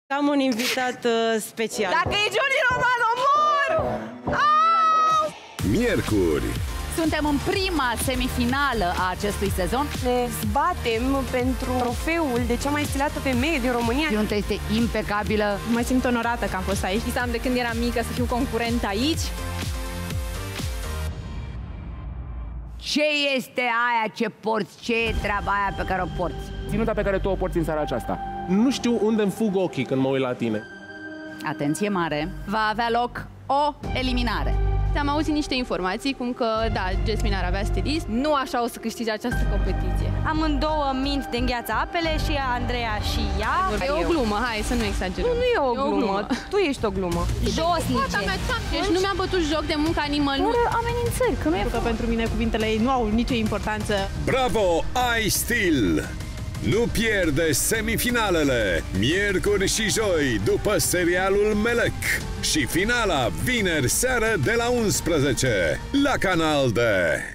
Am un invitat special. Dacă e Johnny Roman, omor! Miercuri. Suntem în prima semifinală a acestui sezon. Ne zbatem pentru trofeul de cea mai stilată femeie din România. Iunta este impecabilă. Mă simt onorată că am fost aici. Visam de când eram mică să fiu concurent aici. Ce este aia ce porți? Ce e treaba aia pe care o porți? Ținuta pe care tu o porți în seara aceasta. Nu știu unde îmi fug ochii când mă uit la tine. Atenție mare, va avea loc o eliminare. Am auzit niște informații, cum că, da, Jasmine ar avea stilist. Nu așa o să câștige această competiție. Amândouă mint de îngheață apele, și Andreea și ea. E o glumă, hai să nu exagerăm. Nu e o glumă, tu ești o glumă. Josnice. Deci nu mi-a bătut joc de muncă nimănui. Fără amenințări, că nu e... Că pentru mine cuvintele ei nu au nicio importanță. Bravo, ai stil! Nu pierde semifinalele, miercuri și joi, după serialul Melec. Și finala, vineri seară de la 11, la Canal D.